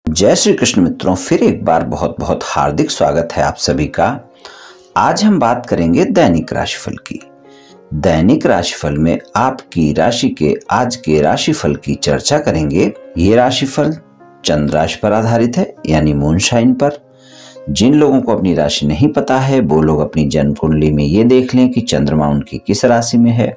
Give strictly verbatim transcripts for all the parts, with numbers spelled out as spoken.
जय श्री कृष्ण मित्रों, फिर एक बार बहुत बहुत हार्दिक स्वागत है आप सभी का। आज हम बात करेंगे दैनिक राशिफल की। दैनिक राशिफल में आपकी राशि के आज के राशिफल की चर्चा करेंगे। ये राशिफल चंद्र राशि पर आधारित है, यानी मून शाइन पर। जिन लोगों को अपनी राशि नहीं पता है वो लोग अपनी जन्म कुंडली में ये देख लें कि चंद्रमा उनकी किस राशि में है।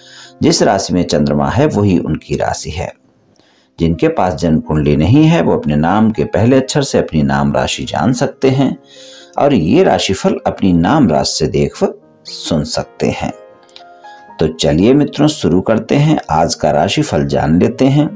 जिस राशि में चंद्रमा है वही उनकी राशि है। जिनके पास जन्म कुंडली नहीं है वो अपने नाम के पहले अक्षर से अपनी नाम राशि जान सकते हैं और ये राशिफल अपनी नाम राशि से देख व सुन सकते हैं। तो चलिए मित्रों शुरू करते हैं, आज का राशिफल जान लेते हैं।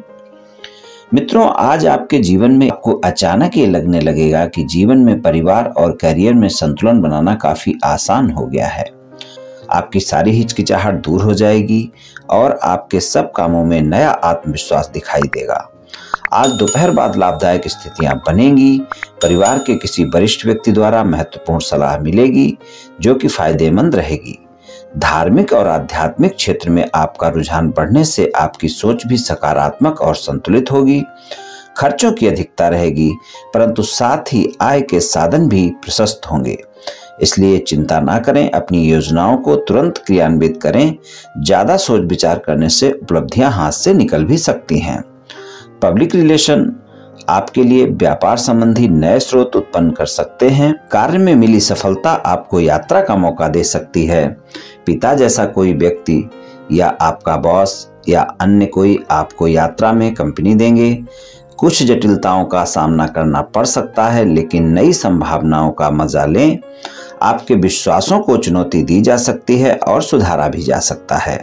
मित्रों, आज आपके जीवन में आपको अचानक ये लगने लगेगा कि जीवन में परिवार और करियर में संतुलन बनाना काफी आसान हो गया है। आपकी सारी हिचकिचाहट दूर हो जाएगी और आपके सब कामों में नया आत्मविश्वास दिखाई देगा। आज दोपहर बाद लाभदायक स्थितियां बनेंगी। परिवार के किसी वरिष्ठ व्यक्ति द्वारा महत्वपूर्ण सलाह मिलेगी जो कि फायदेमंद रहेगी। धार्मिक और आध्यात्मिक क्षेत्र में आपका रुझान बढ़ने से आपकी सोच भी सकारात्मक और संतुलित होगी। खर्चों की अधिकता रहेगी परंतु साथ ही आय के साधन भी प्रशस्त होंगे, इसलिए चिंता ना करें, अपनी योजनाओं को तुरंत क्रियान्वित करें। ज्यादा सोच विचार करने से उपलब्धियां हाथ से निकल भी सकती हैं। पब्लिक रिलेशन आपके लिए व्यापार संबंधी नए स्रोत उत्पन्न कर सकते हैं। कार्य में मिली सफलता आपको यात्रा का मौका दे सकती है। पिता जैसा कोई व्यक्ति या आपका बॉस या अन्य कोई आपको यात्रा में कंपनी देंगे। कुछ जटिलताओं का सामना करना पड़ सकता है, लेकिन नई संभावनाओं का मजा लें। आपके विश्वासों को चुनौती दी जा सकती है और सुधारा भी जा सकता है।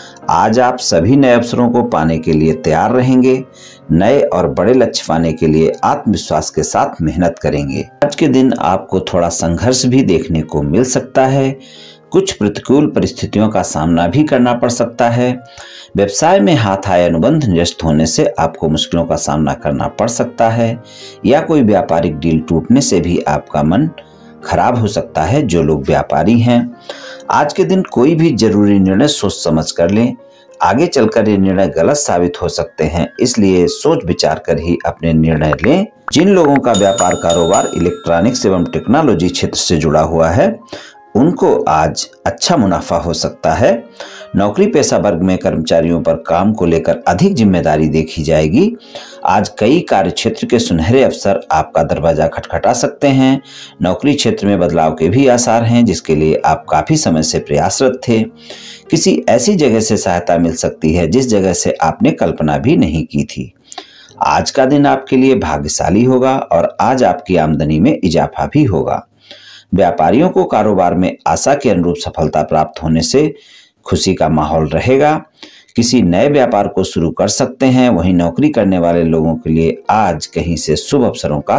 आज आप सभी नए अवसरों को पाने के लिए तैयार रहेंगे। नए और बड़े लक्ष्य पाने के लिए आत्मविश्वास के साथ मेहनत करेंगे। आज के दिन आपको थोड़ा संघर्ष भी देखने को मिल सकता है। कुछ प्रतिकूल परिस्थितियों का सामना भी करना पड़ सकता है। व्यवसाय में हाथ आय अनुबंध निरस्त होने से आपको मुश्किलों का सामना करना पड़ सकता है या कोई व्यापारिक डील टूटने से भी आपका मन खराब हो सकता है। जो लोग व्यापारी हैं, आज के दिन कोई भी जरूरी निर्णय सोच समझ कर लें। आगे चलकर ये निर्णय गलत साबित हो सकते हैं, इसलिए सोच विचार कर ही अपने निर्णय लें। जिन लोगों का व्यापार कारोबार इलेक्ट्रॉनिक्स एवं टेक्नोलॉजी क्षेत्र से जुड़ा हुआ है उनको आज अच्छा मुनाफा हो सकता है। नौकरी पेशा वर्ग में कर्मचारियों पर काम को लेकर अधिक जिम्मेदारी देखी जाएगी। आज कई कार्य क्षेत्र के सुनहरे अवसर आपका दरवाजा खटखटा सकते हैं। नौकरी क्षेत्र में बदलाव के भी आसार हैं जिसके लिए आप काफी समय से प्रयासरत थे। किसी ऐसी जगह से सहायता मिल सकती है जिस जगह से आपने कल्पना भी नहीं की थी। आज का दिन आपके लिए भाग्यशाली होगा और आज आपकी आमदनी में इजाफा भी होगा। व्यापारियों को कारोबार में आशा के अनुरूप सफलता प्राप्त होने से खुशी का माहौल रहेगा। किसी नए व्यापार को शुरू कर सकते हैं। वहीं नौकरी करने वाले लोगों के लिए आज कहीं से शुभ अवसरों का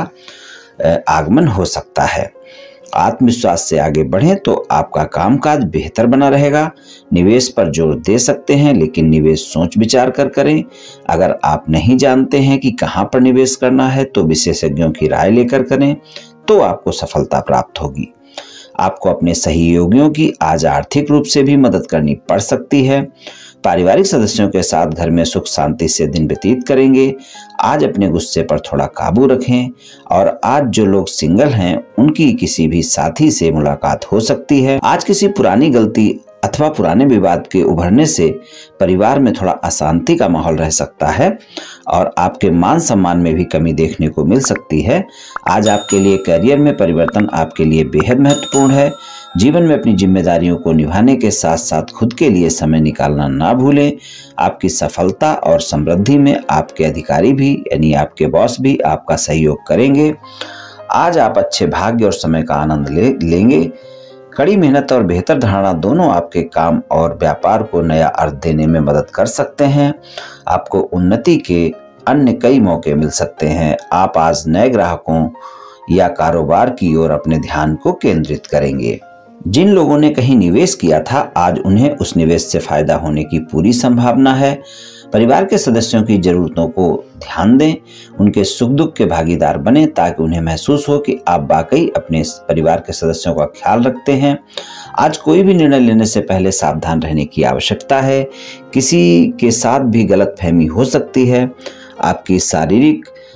आगमन हो सकता है। आत्मविश्वास से आगे बढ़ें तो आपका कामकाज बेहतर बना रहेगा। निवेश पर जोर दे सकते हैं, लेकिन निवेश सोच विचार कर करें। अगर आप नहीं जानते हैं कि कहां पर निवेश करना है तो विशेषज्ञों की राय लेकर करें तो आपको सफलता प्राप्त होगी। आपको अपने सहयोगियों की आज आर्थिक रूप से भी मदद करनी पड़ सकती है। पारिवारिक सदस्यों के साथ घर में सुख शांति से दिन व्यतीत करेंगे। आज अपने गुस्से पर थोड़ा काबू रखें और आज जो लोग सिंगल हैं उनकी किसी भी साथी से मुलाकात हो सकती है। आज किसी पुरानी गलती अथवा पुराने विवाद के उभरने से परिवार में थोड़ा अशांति का माहौल रह सकता है और आपके मान सम्मान में भी कमी देखने को मिल सकती है। आज आपके लिए करियर में परिवर्तन आपके लिए बेहद महत्वपूर्ण है। जीवन में अपनी जिम्मेदारियों को निभाने के साथ साथ खुद के लिए समय निकालना ना भूलें। आपकी सफलता और समृद्धि में आपके अधिकारी भी यानी आपके बॉस भी आपका सहयोग करेंगे। आज आप अच्छे भाग्य और समय का आनंद ले लेंगे। कड़ी मेहनत और बेहतर धारणा दोनों आपके काम और व्यापार को नया अर्थ देने में मदद कर सकते हैं। आपको उन्नति के अन्य कई मौके मिल सकते हैं। आप आज नए ग्राहकों या कारोबार की ओर अपने ध्यान को केंद्रित करेंगे। जिन लोगों ने कहीं निवेश किया था आज उन्हें उस निवेश से फायदा होने की पूरी संभावना है। परिवार के सदस्यों की जरूरतों को ध्यान दें, उनके सुख दुख के भागीदार बने ताकि उन्हें महसूस हो कि आप वाकई अपने परिवार के सदस्यों का ख्याल रखते हैं। आज कोई भी निर्णय लेने से पहले सावधान रहने की आवश्यकता है। किसी के साथ भी गलतफहमी हो सकती है। आपकी शारीरिक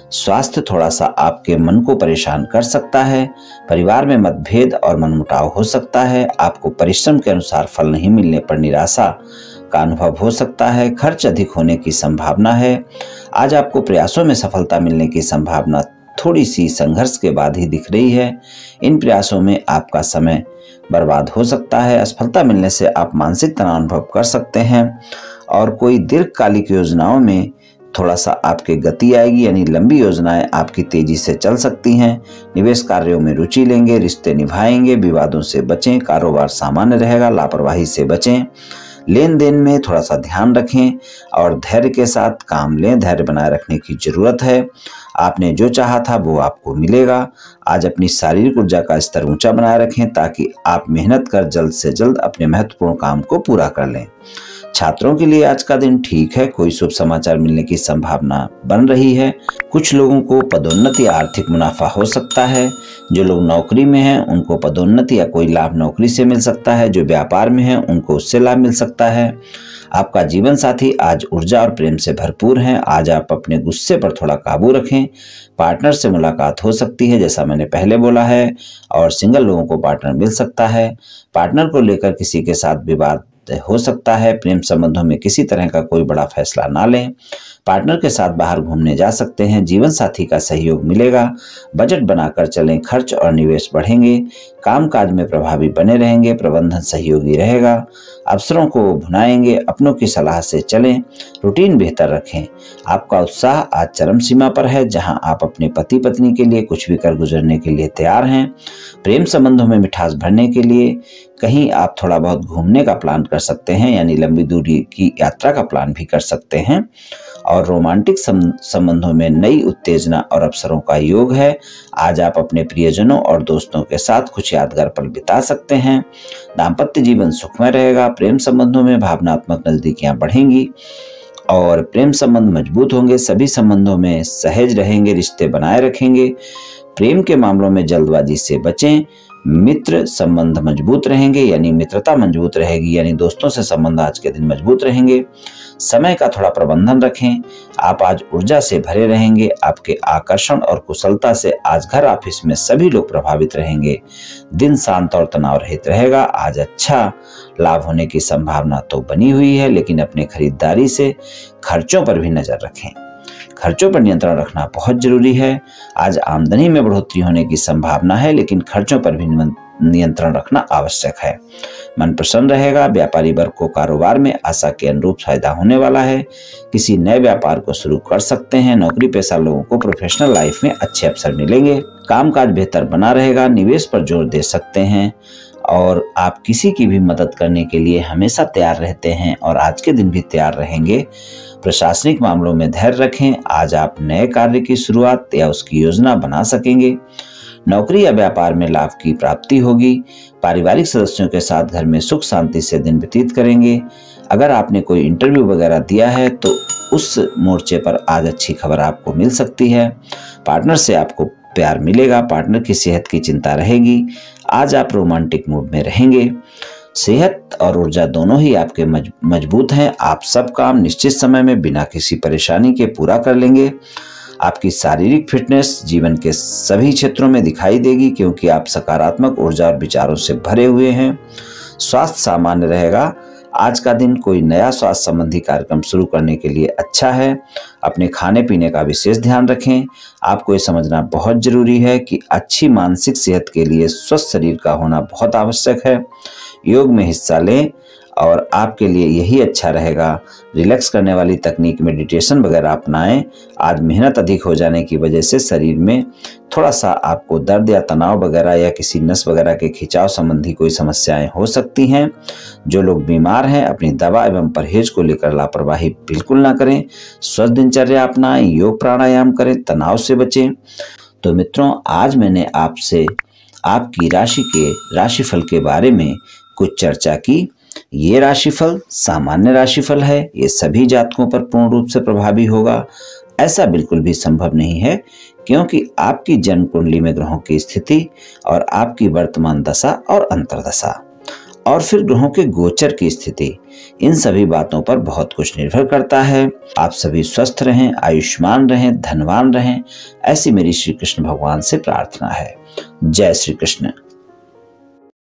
स्वास्थ्य थोड़ा सा आपके मन को परेशान कर सकता है। परिवार में मतभेद और मनमुटाव हो सकता है। आपको परिश्रम के अनुसार फल नहीं मिलने पर निराशा का अनुभव हो सकता है। खर्च अधिक होने की संभावना है। आज आपको प्रयासों में सफलता मिलने की संभावना थोड़ी सी संघर्ष के बाद ही दिख रही है। इन प्रयासों में आपका समय बर्बाद हो सकता है। असफलता मिलने से आप मानसिक तनाव अनुभव कर सकते हैं और कोई दीर्घकालिक योजनाओं में थोड़ा सा आपके गति आएगी, यानी लंबी योजनाएं आपकी तेजी से चल सकती हैं। निवेश कार्यों में रुचि लेंगे, रिश्ते निभाएंगे, विवादों से बचें, कारोबार सामान्य रहेगा, लापरवाही से बचें। लेन देन में थोड़ा सा ध्यान रखें और धैर्य के साथ काम लें। धैर्य बनाए रखने की जरूरत है। आपने जो चाहा था वो आपको मिलेगा। आज अपनी शारीरिक ऊर्जा का स्तर ऊंचा बनाए रखें ताकि आप मेहनत कर जल्द से जल्द अपने महत्वपूर्ण काम को पूरा कर लें। छात्रों के लिए आज का दिन ठीक है। कोई शुभ समाचार मिलने की संभावना बन रही है। कुछ लोगों को पदोन्नति या आर्थिक मुनाफा हो सकता है। जो लोग नौकरी में हैं उनको पदोन्नति या कोई लाभ नौकरी से मिल सकता है। जो व्यापार में हैं उनको उससे लाभ मिल सकता है। आपका जीवन साथी आज ऊर्जा और प्रेम से भरपूर है। आज आप अपने गुस्से पर थोड़ा काबू रखें। पार्टनर से मुलाकात हो सकती है, जैसा मैंने पहले बोला है, और सिंगल लोगों को पार्टनर मिल सकता है। पार्टनर को लेकर किसी के साथ विवाद हो सकता है। प्रेम संबंधों में किसी तरह का कोई बड़ा फैसला ना लें। पार्टनर के साथ बाहर घूमने जा सकते हैं। जीवन साथी का सहयोग मिलेगा। बजट बनाकर चलें। खर्च और निवेश बढ़ेंगे। कामकाज में प्रभावी बने रहेंगे। प्रबंधन सहयोगी रहेगा। अवसरों को भुनाएंगे। अपनों की सलाह से चलें। रूटीन बेहतर रखें। आपका उत्साह आज चरम सीमा पर है, जहां आप अपने पति पत्नी के लिए कुछ भी कर गुजरने के लिए तैयार हैं। प्रेम संबंधों में मिठास भरने के लिए कहीं आप थोड़ा बहुत घूमने का प्लान कर सकते हैं, यानी लंबी दूरी की यात्रा का प्लान भी कर सकते हैं। और रोमांटिक संबंधों में नई उत्तेजना और अवसरों का योग है। आज आप अपने प्रियजनों और दोस्तों के साथ कुछ यादगार पल बिता सकते हैं। दाम्पत्य जीवन सुखमय रहेगा। प्रेम संबंधों में भावनात्मक नजदीकियां बढ़ेंगी और प्रेम संबंध मजबूत होंगे। सभी संबंधों में सहज रहेंगे, रिश्ते बनाए रखेंगे। प्रेम के मामलों में जल्दबाजी से बचें। मित्र संबंध मजबूत रहेंगे, यानी मित्रता मजबूत रहेगी, यानी दोस्तों से संबंध आज के दिन मजबूत रहेंगे। समय का थोड़ा प्रबंधन रखें। आप आज ऊर्जा से भरे रहेंगे। आपके आकर्षण और कुशलता से आज घर ऑफिस में सभी लोग प्रभावित रहेंगे। दिन शांत और तनाव रहित रहेगा। आज अच्छा लाभ होने की संभावना तो बनी हुई है, लेकिन अपने खरीदारी से खर्चों पर भी नजर रखें। खर्चों पर नियंत्रण रखना बहुत जरूरी है। आज आमदनी में बढ़ोतरी होने की संभावना है, लेकिन खर्चों पर भी नियंत्रण रखना आवश्यक है। मन प्रसन्न रहेगा। व्यापारी वर्ग को कारोबार में आशा के अनुरूप फायदा होने वाला है। किसी नए व्यापार को शुरू कर सकते हैं। नौकरी पेशा लोगों को प्रोफेशनल लाइफ में अच्छे अवसर मिलेंगे। कामकाज बेहतर बना रहेगा। निवेश पर जोर दे सकते हैं और आप किसी की भी मदद करने के लिए हमेशा तैयार रहते हैं और आज के दिन भी तैयार रहेंगे। प्रशासनिक मामलों में धैर्य रखें। आज आप नए कार्य की शुरुआत या उसकी योजना बना सकेंगे। नौकरी या व्यापार में लाभ की प्राप्ति होगी। पारिवारिक सदस्यों के साथ घर में सुख शांति से दिन व्यतीत करेंगे। अगर आपने कोई इंटरव्यू वगैरह दिया है तो उस मोर्चे पर आज अच्छी खबर आपको मिल सकती है। पार्टनर से आपको प्यार मिलेगा। पार्टनर की सेहत की चिंता रहेगी। आज आप रोमांटिक मूड में रहेंगे। सेहत और ऊर्जा दोनों ही आपके मजबूत हैं। आप सब काम निश्चित समय में बिना किसी परेशानी के पूरा कर लेंगे। आपकी शारीरिक फिटनेस जीवन के सभी क्षेत्रों में दिखाई देगी, क्योंकि आप सकारात्मक ऊर्जा और विचारों से भरे हुए हैं। स्वास्थ्य सामान्य रहेगा। आज का दिन कोई नया स्वास्थ्य संबंधी कार्यक्रम शुरू करने के लिए अच्छा है। अपने खाने पीने का विशेष ध्यान रखें। आपको ये समझना बहुत जरूरी है कि अच्छी मानसिक सेहत के लिए स्वस्थ शरीर का होना बहुत आवश्यक है। योग में हिस्सा लें और आपके लिए यही अच्छा रहेगा। रिलैक्स करने वाली तकनीक मेडिटेशन वगैरह अपनाएं। आज मेहनत अधिक हो जाने की वजह से शरीर में थोड़ा सा आपको दर्द या तनाव वगैरह या किसी नस वगैरह के खिंचाव संबंधी कोई समस्याएं हो सकती हैं। जो लोग बीमार हैं अपनी दवा एवं परहेज को लेकर लापरवाही बिल्कुल ना करें। स्वस्थ दिनचर्या अपनाएं। योग प्राणायाम करें। तनाव से बचें। तो मित्रों, आज मैंने आपसे आपकी राशि के राशिफल के बारे में कुछ चर्चा की। ये राशिफल सामान्य राशिफल है। ये सभी जातकों पर पूर्ण रूप से प्रभावी होगा ऐसा बिल्कुल भी संभव नहीं है, क्योंकि आपकी जन्म कुंडली में ग्रहों की स्थिति और आपकी वर्तमान दशा और अंतर्दशा, और फिर ग्रहों के गोचर की स्थिति, इन सभी बातों पर बहुत कुछ निर्भर करता है। आप सभी स्वस्थ रहें, आयुष्मान रहें, धनवान रहें, ऐसी मेरी श्री कृष्ण भगवान से प्रार्थना है। जय श्री कृष्ण।